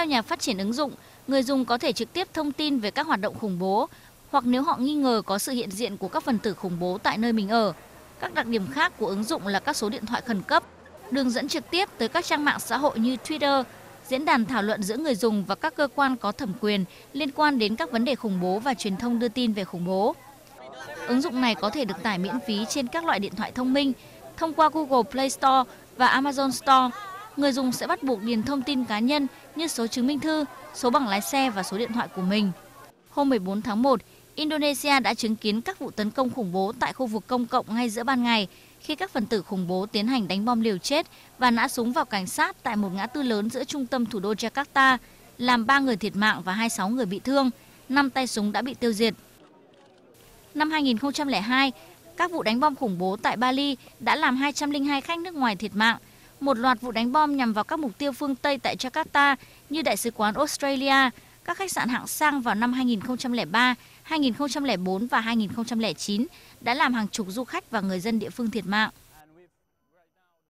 Theo nhà phát triển ứng dụng, người dùng có thể trực tiếp thông tin về các hoạt động khủng bố hoặc nếu họ nghi ngờ có sự hiện diện của các phần tử khủng bố tại nơi mình ở. Các đặc điểm khác của ứng dụng là các số điện thoại khẩn cấp, đường dẫn trực tiếp tới các trang mạng xã hội như Twitter, diễn đàn thảo luận giữa người dùng và các cơ quan có thẩm quyền liên quan đến các vấn đề khủng bố và truyền thông đưa tin về khủng bố. Ứng dụng này có thể được tải miễn phí trên các loại điện thoại thông minh thông qua Google Play Store và Amazon Store. Người dùng sẽ bắt buộc điền thông tin cá nhân như số chứng minh thư, số bằng lái xe và số điện thoại của mình. Hôm 14 tháng 1, Indonesia đã chứng kiến các vụ tấn công khủng bố tại khu vực công cộng ngay giữa ban ngày khi các phần tử khủng bố tiến hành đánh bom liều chết và nã súng vào cảnh sát tại một ngã tư lớn giữa trung tâm thủ đô Jakarta, làm 3 người thiệt mạng và 26 người bị thương, 5 tay súng đã bị tiêu diệt. Năm 2002, các vụ đánh bom khủng bố tại Bali đã làm 202 khách nước ngoài thiệt mạng. Một loạt vụ đánh bom nhằm vào các mục tiêu phương Tây tại Jakarta như Đại sứ quán Australia, các khách sạn hạng sang vào năm 2003, 2004 và 2009 đã làm hàng chục du khách và người dân địa phương thiệt mạng.